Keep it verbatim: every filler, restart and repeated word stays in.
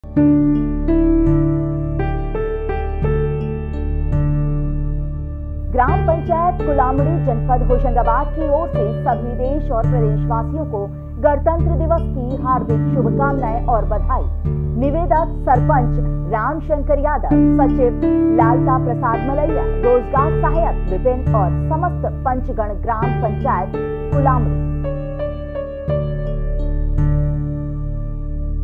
ग्राम पंचायत कुलामड़ी जनपद होशंगाबाद की ओर से सभी देश और प्रदेशवासियों को गणतंत्र दिवस की हार्दिक शुभकामनाएं और बधाई। निवेदक सरपंच रामशंकर यादव, सचिव लालता प्रसाद मलैया, रोजगार सहायक विपिन और समस्त पंचगण ग्राम पंचायत कुलामड़ी।